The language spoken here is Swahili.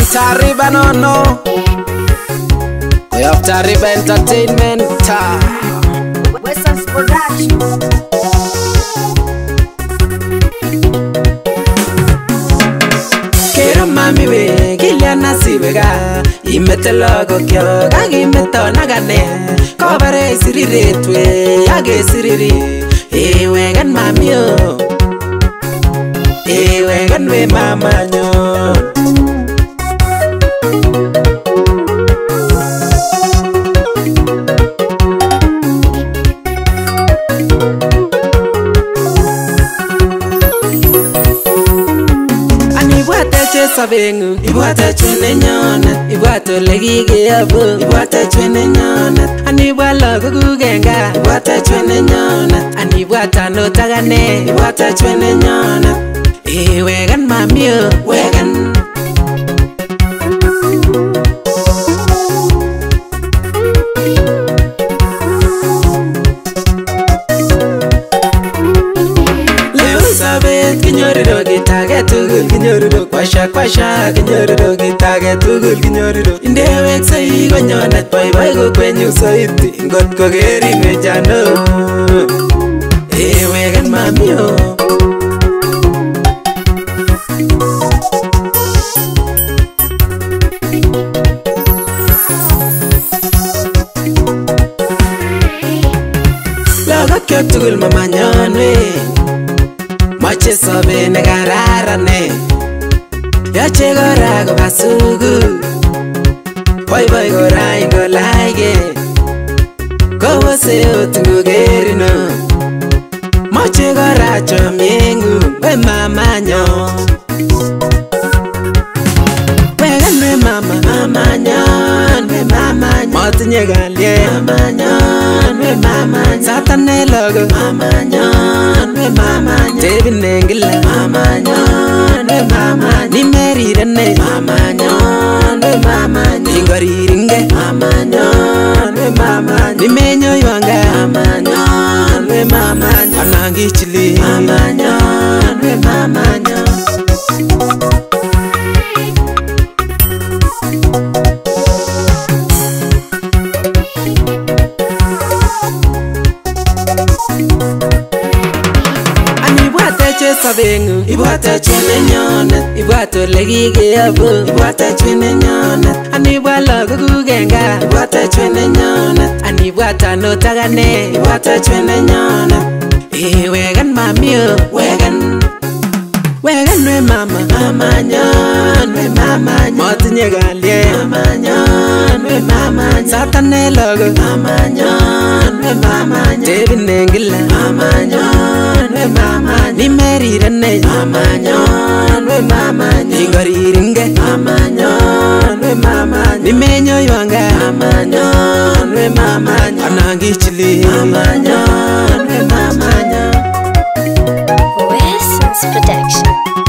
Tariba no. We have Tariba Entertainment. Western's Production. Kero mami we kilya nasibega imete logo kyo kagimeta nagane kobare siriretwe yage siriri ewe gan mami o ewe gan we mama nyo. Sabengu ibwata chwene nyona ibwata legige yabo ibwata chwene nyona anibwala kugenga ibwata chwene nyona anibwata no tagane ibwata chwene nyona wegan mamio wegan Kinyoru gitage tugul kinyoru kwasha kinyoru gitage tugul kinyoru indewek sai konyonet boy go kwenyu soiti ngot ko geri mejano wegan mamio laga kyo tugul mamanyonwe Mache sobe negararane Yache gora go basugu Boy gora ingo laige Go wase otungu gerino Mache gora chomiengu We mama nyo Wegan we mama nyon We mama nyon Matinye galie Mama nyon We mama nyon Satane logo Mama nyon We mama nyon Tebi nengila Mama nyon We mama nyon Nimeri rene Mama nyon We mama nyon Ingari ringe Mama nyon We mama nyon Nimenyo yuanga Mama nyon We mama nyon Anangi chili Mama nyon We mama nyon Sabengu ibwata chwene nyona ibwata legige yabo ibwata chwene nyona anibwala kugenga ibwata chwene nyona anibwata no tagane ibwata chwene nyona wegan mamio wegan we mama nyon we mama nyon matinye galie mama nyon we mama nyon satane logo mama nyon we mama nyon tebi nengila mama nyon we mama nyon nimeri rene mama nyon we mama nyon ingari ringe mama nyon we mama nyon nimenyo yuanga mama nyon we mama nyon anangi chili mama nyon we mama nyon Western's Production.